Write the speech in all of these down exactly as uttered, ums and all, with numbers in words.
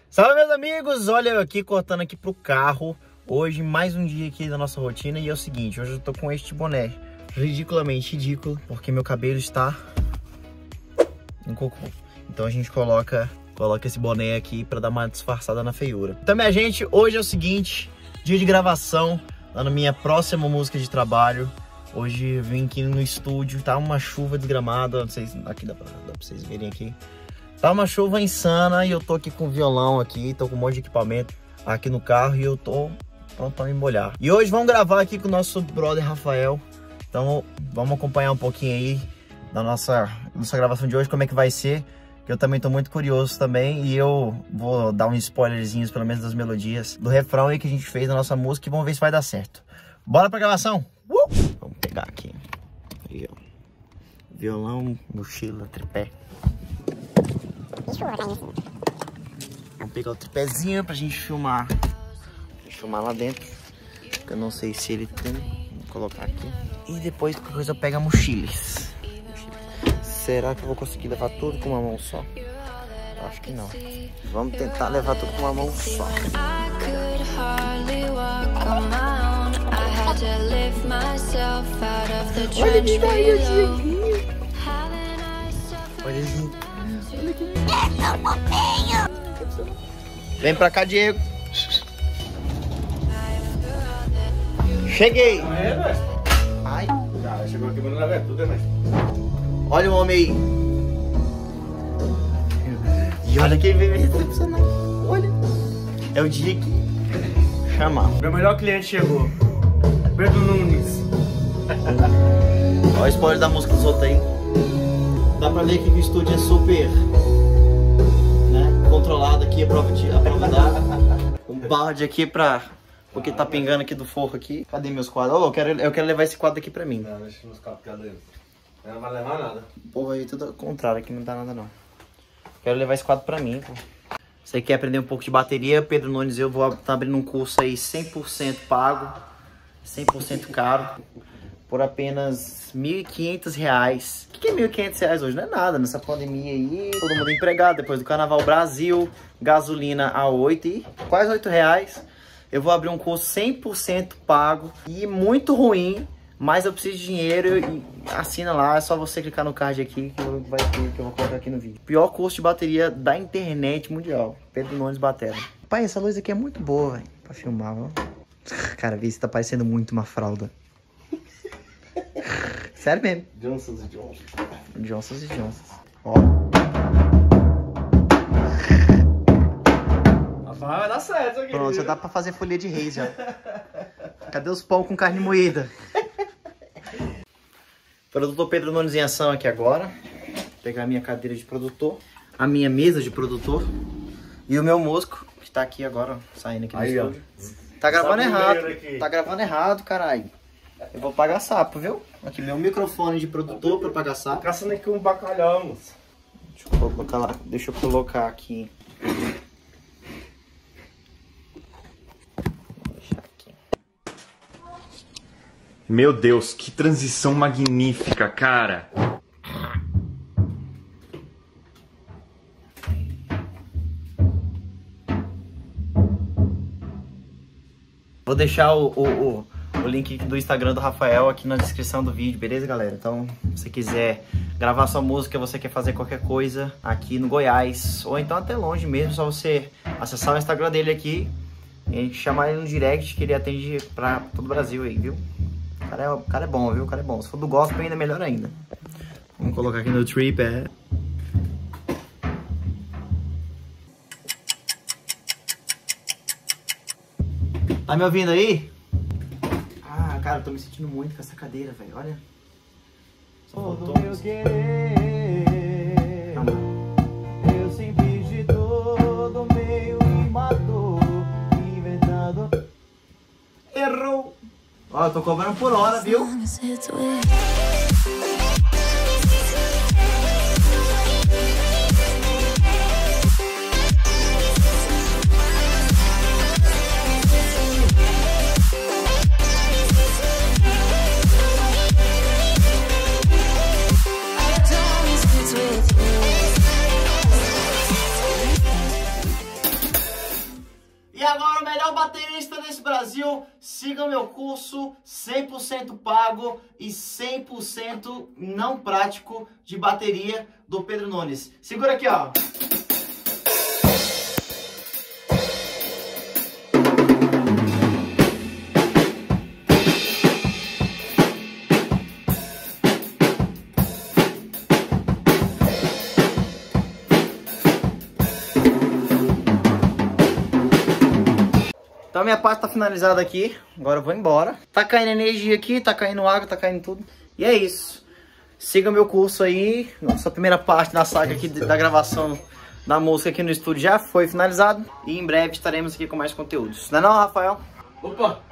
Salve, meus amigos! Olha eu aqui cortando aqui pro carro. Hoje mais um dia aqui da nossa rotina. E é o seguinte, hoje eu tô com este boné ridiculamente ridículo, porque meu cabelo está em cocô. Então a gente coloca, coloca esse boné aqui pra dar uma disfarçada na feiura. Então, minha gente, hoje é o seguinte, dia de gravação, lá na minha próxima música de trabalho. Hoje eu vim aqui no estúdio, tá uma chuva desgramada, não sei se aqui dá pra, dá pra vocês verem aqui. Tá uma chuva insana e eu tô aqui com o violão aqui, tô com um monte de equipamento aqui no carro e eu tô pronto pra me molhar. E hoje vamos gravar aqui com o nosso brother Rafael. Então vamos acompanhar um pouquinho aí da nossa, nossa gravação de hoje, como é que vai ser. Que eu também tô muito curioso também e eu vou dar uns spoilerzinhos, pelo menos das melodias, do refrão aí que a gente fez na nossa música e vamos ver se vai dar certo. Bora pra gravação? Uh! Vamos pegar aqui. Aí, ó. Violão, mochila, tripé. Vamos pegar o tripézinho pra gente filmar. Deixa eu filmar lá dentro. Eu não sei se ele tem. Vou colocar aqui. E depois qualquer coisa eu pego a mochilas. Será que eu vou conseguir levar tudo com uma mão só? Eu acho que não. Vamos tentar levar tudo com uma mão só. Olha que aqui. Olha aqui. Vem pra cá, Diego. Cheguei. Ai. Já chegou aqui, mas não leva tudo, né? Olha o homem aí. E olha quem veio me recepcionar. Olha. É o dia que chamar. Meu melhor cliente chegou. Pedro Nunes. Olha o spoiler da música dos outros aí. Dá pra ver que o estúdio é super, né, controlado aqui, a prova de a prova d'água. Um balde aqui pra... porque tá pingando aqui do forro aqui. Cadê meus quadros? Oh, eu, quero, eu quero levar esse quadro aqui pra mim. Não, deixa nos quadros, cadê ele? Não vai levar nada. Porra, aí tudo ao contrário, aqui não dá nada não. Quero levar esse quadro pra mim, pô. Você quer aprender um pouco de bateria? Pedro Nunes, eu vou estar abrindo um curso aí cem por cento pago, cem por cento caro, por apenas mil e quinhentos reais. O que é mil e quinhentos reais hoje? Não é nada, nessa pandemia aí, todo mundo empregado, depois do Carnaval Brasil, gasolina a oito e quase oito reais. Eu vou abrir um curso cem por cento pago e muito ruim, mas eu preciso de dinheiro e assina lá, é só você clicar no card aqui que vai ter, que eu vou colocar aqui no vídeo. Pior curso de bateria da internet mundial, Pedro Nunes Batera. Pai, essa luz aqui é muito boa, velho, pra filmar, ó. Cara, vê se tá parecendo muito uma fralda. Sério mesmo. Johnson's e Johnson's. Johnson's e Johnson's. Ó. Vai dar certo isso aqui. Pronto, já dá pra fazer folha de reis já. Cadê os pão com carne moída? Produtor Pedro Nunes em ação aqui agora. Vou pegar a minha cadeira de produtor, a minha mesa de produtor e o meu músico, que tá aqui agora, saindo aqui do aí, estúdio. ó. Tá gravando Sapo errado. aqui. Tá gravando errado, caralho. Eu vou pagar sapo, viu? Aqui meu microfone de produtor pra pagar sapo. Caçando aqui um bacalhau, moço. Deixa eu colocar lá. Deixa eu colocar aqui. Vou deixar aqui. Meu Deus, que transição magnífica, cara. Vou deixar o, o, o, o link do Instagram do Rafael aqui na descrição do vídeo, beleza, galera? Então, se você quiser gravar sua música, você quer fazer qualquer coisa aqui no Goiás, ou então até longe mesmo, só você acessar o Instagram dele aqui e a gente chamar ele no direct, que ele atende pra todo o Brasil aí, viu? O cara, é, o cara é bom, viu? O cara é bom. Se for do gospel, ainda é melhor ainda. Vamos colocar aqui no tripé. Tá me ouvindo aí? Ah, cara, eu tô me sentindo muito com essa cadeira, velho. Olha. Só faltou meu querer. Calma. Eu sempre de todo meio e matou, inventado. Errou. Ó, eu tô cobrando por hora, viu? E agora o melhor baterista desse Brasil, siga meu curso cem por cento pago e cem por cento não prático de bateria do Pedro Nunes. Segura aqui, ó. Então minha parte tá finalizada aqui, agora eu vou embora. Tá caindo energia aqui, tá caindo água, tá caindo tudo. E é isso. Siga meu curso aí. Nossa primeira parte da saga aqui da gravação da música aqui no estúdio já foi finalizado. E em breve estaremos aqui com mais conteúdos. Não é não, Rafael? Opa!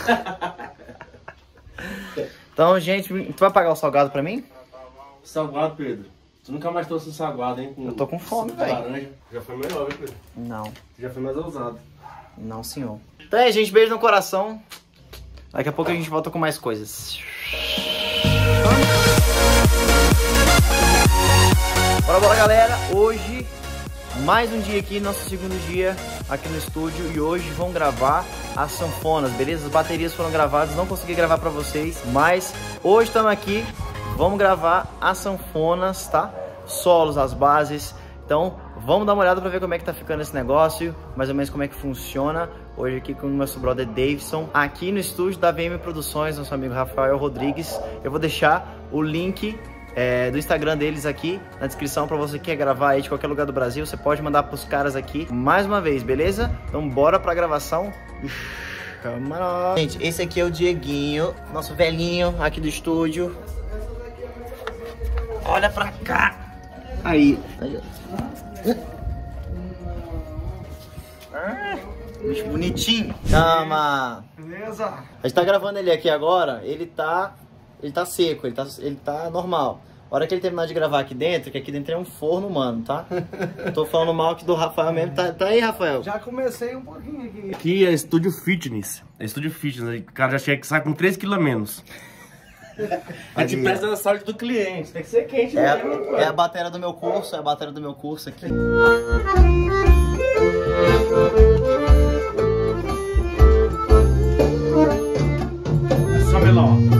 Então, gente, tu vai pagar o salgado pra mim? Salgado, Pedro. Tu nunca mais trouxe um salgado, hein? Com Eu tô com fome, velho. laranja. Já foi melhor, hein, Pedro? Não, Já foi mais ousado. não senhor. Então é, gente, beijo no coração. Daqui a pouco a gente volta com mais coisas. Bora, bora, galera. Hoje, mais um dia aqui, nosso segundo dia aqui no estúdio. E hoje vamos gravar as sanfonas, beleza? As baterias foram gravadas, não consegui gravar pra vocês. Mas hoje estamos aqui, vamos gravar as sanfonas, tá? Solos, as bases. Então, vamos dar uma olhada pra ver como é que tá ficando esse negócio, mais ou menos como é que funciona. Hoje aqui com o nosso brother Davidson, aqui no estúdio da V M Produções, nosso amigo Rafael Rodrigues. Eu vou deixar o link é, do Instagram deles aqui na descrição pra você que quer gravar aí de qualquer lugar do Brasil. Você pode mandar pros caras aqui mais uma vez, beleza? Então bora pra gravação. Chama. Gente, esse aqui é o Dieguinho, nosso velhinho aqui do estúdio. Olha pra cá. Aí. Ah, bicho bonitinho. Chama. Beleza? A gente tá gravando ele aqui agora. Ele tá. Ele tá seco, ele tá, ele tá normal. A hora que ele terminar de gravar aqui dentro, que aqui dentro é um forno, mano, tá? Tô falando mal aqui do Rafael mesmo. Tá, tá aí, Rafael? Já comecei um pouquinho aqui. Aqui é estúdio fitness. É estúdio fitness. O cara já chega que sai com três quilos a menos. A gente presta na saúde do cliente. Tem que ser quente É, mesmo, é a bateria do meu curso, é a bateria do meu curso aqui. Sobe lá, ó.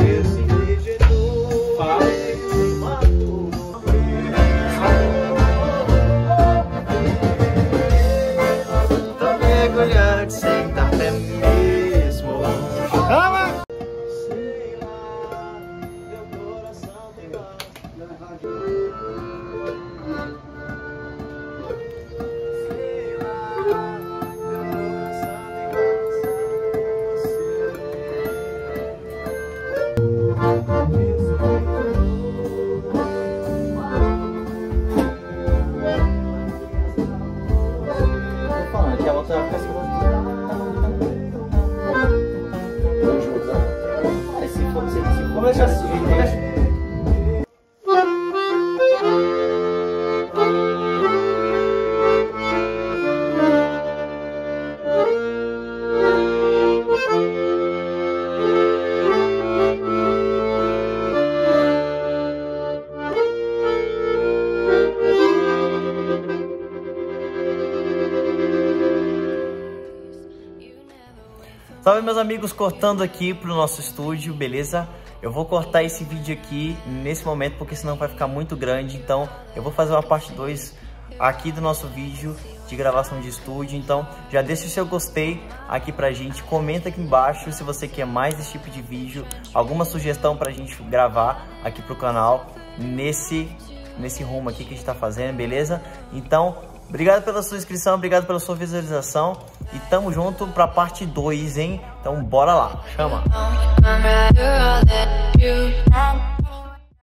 Tô mergulhando sem dar até mesmo. Calma! Começa assim, começa. Salve, meus amigos, cortando aqui pro nosso estúdio, beleza? Eu vou cortar esse vídeo aqui nesse momento porque senão vai ficar muito grande. Então eu vou fazer uma parte dois aqui do nosso vídeo de gravação de estúdio. Então já deixa o seu gostei aqui pra gente, comenta aqui embaixo se você quer mais desse tipo de vídeo, alguma sugestão pra gente gravar aqui pro canal nesse, nesse rumo aqui que a gente tá fazendo, beleza? Então, obrigado pela sua inscrição, obrigado pela sua visualização e tamo junto pra parte dois, hein? Então bora lá, chama!